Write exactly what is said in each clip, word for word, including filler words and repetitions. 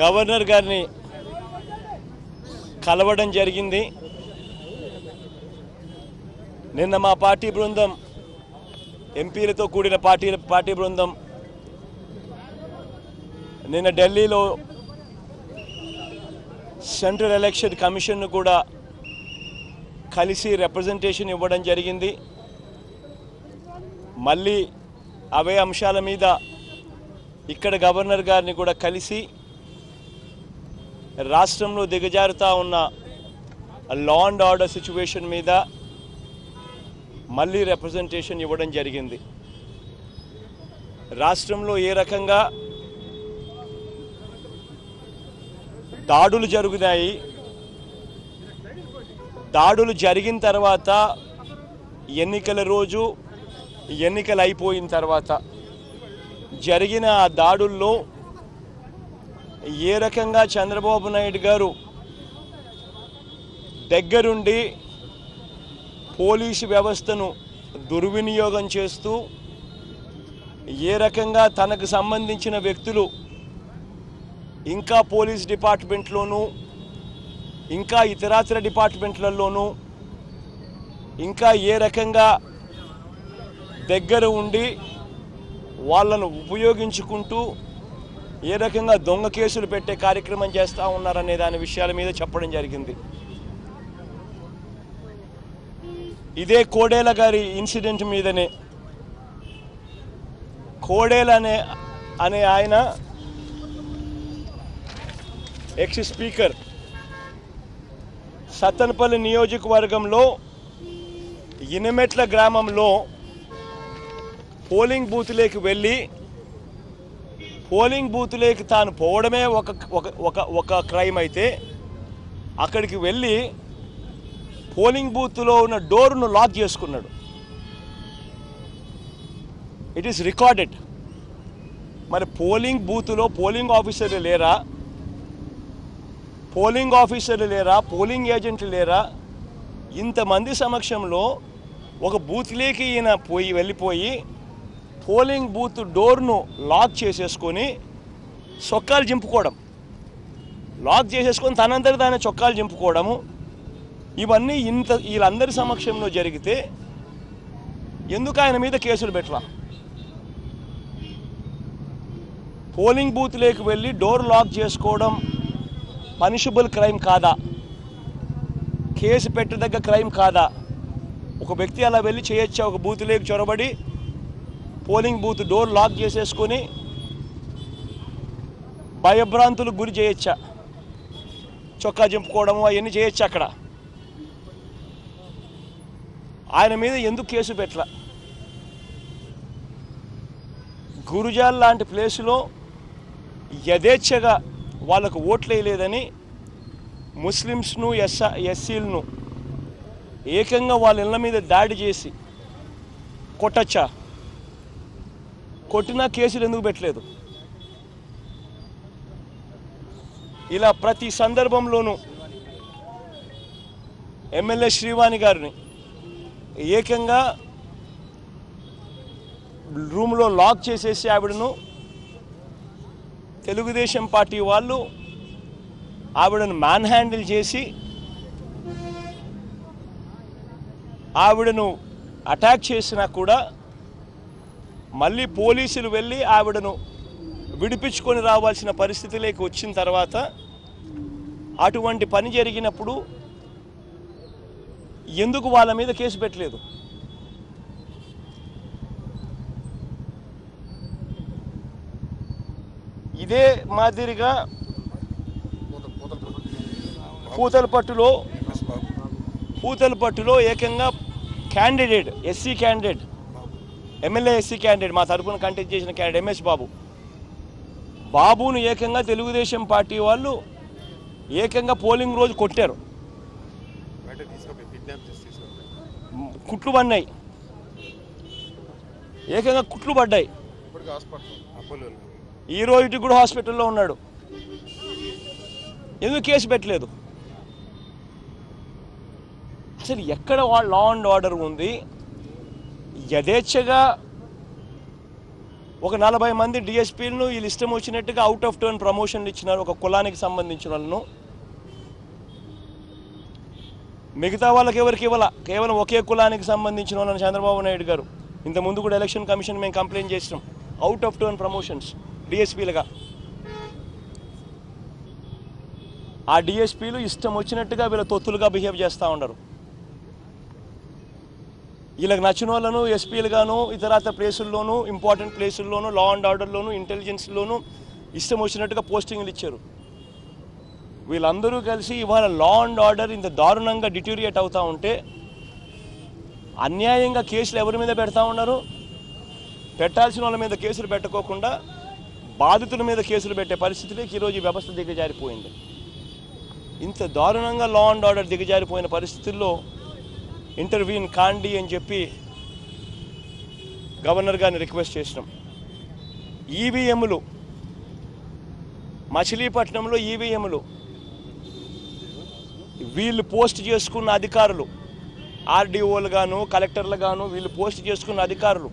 Governor గారిని కలవడం జరిగింది. నిన్న మా పార్టీ బృందం ఎంపీలతో కూడిన పార్టీ పార్టీ బృందం నిన్న ఢిల్లీలో సెంట్రల్ ఎలక్షన్ కమిషన్ను కూడా కలిసి రిప్రజెంటేషన్ ఇవ్వడం జరిగింది. మళ్ళీ అవే అంశాల మీద ఇక్కడ గవర్నర్ గారిని కూడా కలిసి రాష్ట్రంలో దిగజారుతా ఉన్న లా అండ్ ఆర్డర్ సిచ్యువేషన్ మీద మళ్ళీ రిప్రజెంటేషన్ ఇవ్వడం జరిగింది. రాష్ట్రంలో ఏ రకంగా దాడులు జరుగుతాయి, దాడులు జరిగిన తర్వాత ఎన్నికల రోజు ఎన్నికలు అయిపోయిన తర్వాత జరిగిన ఆ దాడుల్లో ఏ రకంగా చంద్రబాబు నాయుడు గారు దగ్గరుండి పోలీసు వ్యవస్థను దుర్వినియోగం చేస్తూ ఏ రకంగా తనకు సంబంధించిన వ్యక్తులు ఇంకా పోలీస్ డిపార్ట్మెంట్లోనూ ఇంకా ఇతరాతర డిపార్ట్మెంట్లలోనూ ఇంకా ఏ రకంగా దగ్గర ఉండి వాళ్ళను ఉపయోగించుకుంటూ ఏ రకంగా దొంగ కేసులు పెట్టే కార్యక్రమం చేస్తూ ఉన్నారనే దాని విషయాల మీద చెప్పడం జరిగింది. ఇదే కోడేల గారి ఇన్సిడెంట్ మీదనే కోడేల అనే అనే ఆయన ఎక్స్ స్పీకర్ సత్తెనపల్లి నియోజకవర్గంలో ఇనమెట్ల గ్రామంలో పోలింగ్ బూత్లోకి వెళ్ళి పోలింగ్ బూత్లోకి తాను పోవడమే ఒక ఒక ఒక క్రైమ్ అయితే అక్కడికి వెళ్ళి పోలింగ్ బూత్లో ఉన్న డోర్ను లాక్ చేసుకున్నాడు. It is recorded. మరి పోలింగ్ బూత్లో పోలింగ్ ఆఫీసర్లు లేరా, పోలింగ్ ఆఫీసర్లు లేరా, పోలింగ్ ఏజెంట్లు లేరా? ఇంతమంది సమక్షంలో ఒక బూత్లోకి ఈయన పోయి వెళ్ళిపోయి పోలింగ్ బూత్ డోర్ను లాక్ చేసేసుకొని చొక్కాలు చింపుకోవడం, లాక్ చేసేసుకొని తనంతటి దాని చొక్కాలు చింపుకోవడము, ఇవన్నీ ఇంత వీళ్ళందరి సమక్షంలో జరిగితే ఎందుకు ఆయన మీద కేసులు పెట్టరా? పోలింగ్ బూత్లోకి వెళ్ళి డోర్ లాక్ చేసుకోవడం పనిషబుల్ క్రైమ్ కాదా? కేసు పెట్టదగ్గ క్రైమ్ కాదా? ఒక వ్యక్తి అలా వెళ్ళి చేయొచ్చా? ఒక బూత్లోకి చొరబడి పోలింగ్ బూత్ డోర్ లాక్ చేసేసుకొని భయభ్రాంతులకు గురి చేయొచ్చా? చొక్కా చింపుకోవడము అవన్నీ చేయొచ్చు. అక్కడ ఆయన మీద ఎందుకు కేసు పెట్టలా? గురుజాల్ లాంటి ప్లేసులో యథేచ్ఛగా వాళ్ళకు ఓట్లు వేయలేదని ముస్లిమ్స్ను ఎస్ ఎస్సీలను ఏకంగా వాళ్ళ ఇళ్ళ మీద దాడి చేసి కొట్టచ్చా? కొట్టినా కేసులు ఎందుకు పెట్టలేదు? ఇలా ప్రతి సందర్భంలోనూ ఎమ్మెల్యే శ్రీవాణి గారిని ఏకంగా రూమ్లో లాక్ చేసేసి ఆవిడను తెలుగుదేశం పార్టీ వాళ్ళు ఆవిడను మ్యాన్ హ్యాండిల్ చేసి ఆవిడను అటాక్ చేసినా కూడా మళ్ళీ పోలీసులు వెళ్ళి ఆవిడను విడిపించుకొని రావాల్సిన పరిస్థితిలోకి వచ్చిన తర్వాత అటువంటి పని జరిగినప్పుడు ఎందుకు వాళ్ళ మీద కేసు పెట్టలేదు? ఇదే మాదిరిగా పూతలపట్టులో పూతలపట్టులో ఏకంగా candidate SC candidate MLA SC candidate మా తరఫున కంటెస్ట్ చేసిన క్యాండిడేట్ ఎంఎస్ బాబు బాబును ఏకంగా తెలుగుదేశం పార్టీ వాళ్ళు ఏకంగా పోలింగ్ రోజు కొట్టారు. కుట్లు పడినాయి, ఏకంగా కుట్లు పడ్డాయి. ఈ రోజు కూడా హాస్పిటల్లో ఉన్నాడు. ఎందుకు కేసు పెట్టలేదు? అసలు ఎక్కడ లా అండ్ ఆర్డర్ ఉంది? యథేచ్ఛగా ఒక నలభై మంది డిఎస్పీలను వీళ్ళు ఇష్టం వచ్చినట్టుగా అవుట్ ఆఫ్ టర్న్ ప్రమోషన్లు ఇచ్చినారు ఒక కులానికి సంబంధించిన వాళ్ళను. మిగతా వాళ్ళకి ఎవరికి ఇవ్వాల, కేవలం ఒకే కులానికి సంబంధించిన వాళ్ళని చంద్రబాబు నాయుడు గారు ఇంతకుముందు కూడా ఎలక్షన్ కమిషన్ మేము కంప్లైంట్ చేసినాం. అవుట్ ఆఫ్ టర్న్ ప్రమోషన్స్ డిఎస్పీలుగా. ఆ డిఎస్పీలు ఇష్టం వచ్చినట్టుగా వీళ్ళ తొత్తులుగా బిహేవ్ చేస్తూ ఉన్నారు. వీళ్ళకి నచ్చిన వాళ్ళను ఎస్పీలుగాను ఇతరత ప్లేసుల్లోనూ ఇంపార్టెంట్ ప్లేసుల్లోనూ లా అండ్ ఆర్డర్లోనూ ఇంటెలిజెన్స్లోనూ ఇష్టం వచ్చినట్టుగా పోస్టింగ్లు ఇచ్చారు. వీళ్ళందరూ కలిసి ఇవాళ లా అండ్ ఆర్డర్ ఇంత దారుణంగా డిటూరియేట్ అవుతూ ఉంటే అన్యాయంగా కేసులు ఎవరి మీద పెడతా ఉన్నారు? పెట్టాల్సిన వాళ్ళ మీద కేసులు పెట్టుకోకుండా బాధితుల మీద కేసులు పెట్టే పరిస్థితిలోకి ఈరోజు ఈ వ్యవస్థ దిగజారిపోయింది. ఇంత దారుణంగా లా అండ్ ఆర్డర్ దిగజారిపోయిన పరిస్థితుల్లో ఇంటర్వ్యూన్ కాండి అని చెప్పి గవర్నర్ గారిని రిక్వెస్ట్ చేసినాం. ఈవీఎంలు మచిలీపట్నంలో ఈవీఎంలు వీళ్ళు పోస్ట్ చేసుకున్న అధికారులు, ఆర్డీఓలు గాను కలెక్టర్లు గాను వీళ్ళు పోస్ట్ చేసుకున్న అధికారులు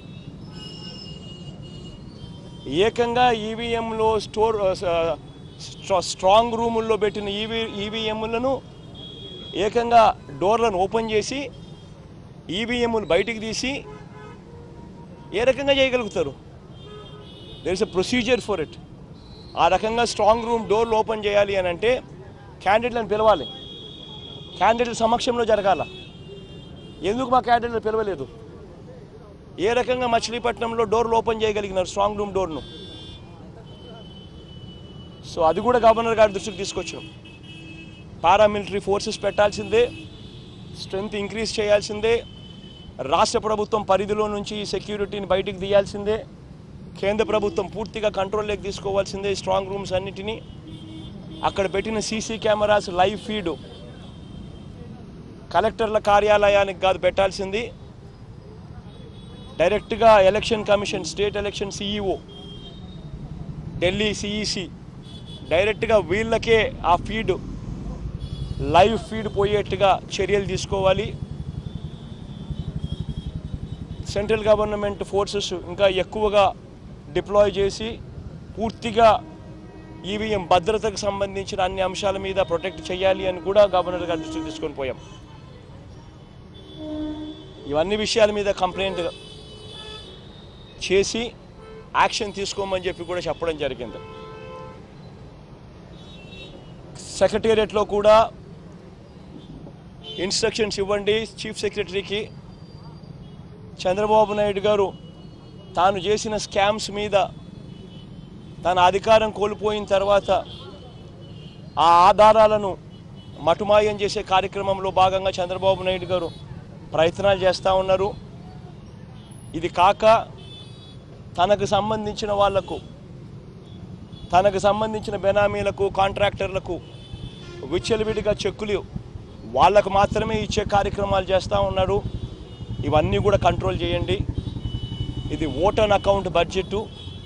ఏకంగా ఈవీఎంలో స్టోర్ స్ట్రాంగ్ రూముల్లో పెట్టిన ఈవీ ఈవీఎంలను ఏకంగా డోర్లను ఓపెన్ చేసి ఈవీఎంలు బయటికి తీసి ఏ రకంగా చేయగలుగుతారు? There is a procedure for it. ఆ రకంగా స్ట్రాంగ్ రూమ్ డోర్లు ఓపెన్ చేయాలి అని అంటే క్యాండిడేట్లను పిలవాలి, క్యాండిడేట్ల సమక్షంలో జరగాల. ఎందుకు మా క్యాండిడేట్లు పిలవలేదు? ఏ రకంగా మచిలీపట్నంలో డోర్లు ఓపెన్ చేయగలిగినారు స్ట్రాంగ్ రూమ్ డోర్ను? సో అది కూడా గవర్నర్ గారి దృష్టికి తీసుకొచ్చాం. పారామిలిటరీ ఫోర్సెస్ పెట్టాల్సిందే, స్ట్రెంగ్త్ ఇంక్రీజ్ చేయాల్సిందే, రాష్ట్ర ప్రభుత్వం పరిధిలో నుంచి ఈ సెక్యూరిటీని బయటికి తీయాల్సిందే, కేంద్ర ప్రభుత్వం పూర్తిగా కంట్రోల్లోకి తీసుకోవాల్సిందే స్ట్రాంగ్ రూమ్స్ అన్నిటినీ. అక్కడ పెట్టిన సీసీ కెమెరాస్ లైవ్ ఫీడ్ కలెక్టర్ల కార్యాలయానికి కాదు పెట్టాల్సింది, డైరెక్ట్గా election commission, state election CEO, Delhi CEC డైరెక్ట్గా వీళ్ళకే ఆ ఫీడ్ లైవ్ ఫీడ్ పోయేట్టుగా చర్యలు తీసుకోవాలి. సెంట్రల్ గవర్నమెంట్ ఫోర్సెస్ ఇంకా ఎక్కువగా డిప్లాయ్ చేసి పూర్తిగా ఈవీఎం భద్రతకు సంబంధించిన అన్ని అంశాల మీద ప్రొటెక్ట్ చేయాలి అని కూడా గవర్నర్ గారి దృష్టికి తీసుకొని పోయాం. ఇవన్నీ విషయాల మీద కంప్లైంట్ చేసి యాక్షన్ తీసుకోమని చెప్పి కూడా చెప్పడం జరిగింది. సెక్రటేరియట్లో కూడా ఇన్స్ట్రక్షన్స్ ఇవ్వండి చీఫ్ సెక్రటరీకి. చంద్రబాబు నాయుడు గారు తాను చేసిన స్కామ్స్ మీద తన అధికారం కోల్పోయిన తర్వాత ఆ ఆధారాలను మటుమాయం చేసే కార్యక్రమంలో భాగంగా చంద్రబాబు నాయుడు గారు ప్రయత్నాలు చేస్తూ ఉన్నారు. ఇది కాక తనకు సంబంధించిన వాళ్లకు, తనకు సంబంధించిన బెనామీలకు, కాంట్రాక్టర్లకు విచ్చలవిడిగా చెక్కులు వాళ్ళకు మాత్రమే ఇచ్చే కార్యక్రమాలు చేస్తూ ఉన్నారు. ఇవన్నీ కూడా కంట్రోల్ చేయండి. ఇది vote on account budget,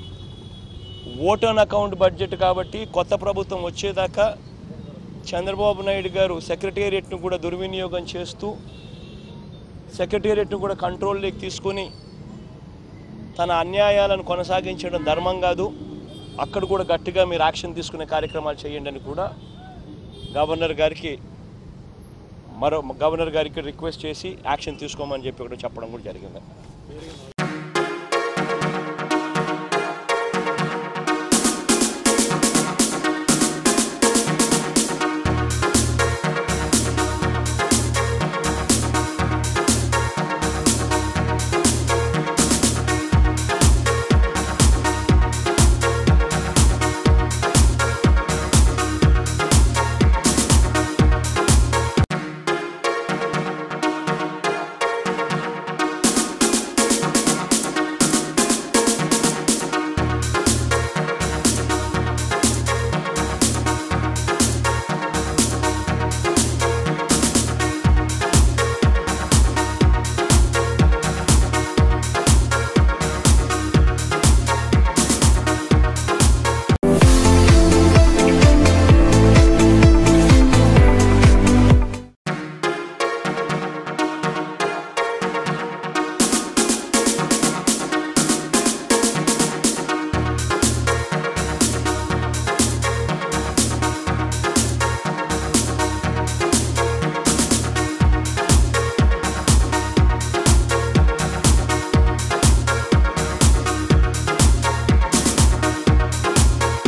vote on account budget కాబట్టి కొత్త ప్రభుత్వం వచ్చేదాకా చంద్రబాబు నాయుడు గారు సెక్రటేరియట్ను కూడా దుర్వినియోగం చేస్తూ సెక్రటేరియట్ను కూడా కంట్రోల్లోకి తీసుకొని తన అన్యాయాలను కొనసాగించడం ధర్మం కాదు. అక్కడ కూడా గట్టిగా మీరు యాక్షన్ తీసుకునే కార్యక్రమాలు చేయండి అని కూడా గవర్నర్ గారికి మరో గవర్నర్ గారికి రిక్వెస్ట్ చేసి యాక్షన్ తీసుకోమని చెప్పి కూడా చెప్పడం కూడా జరిగింది.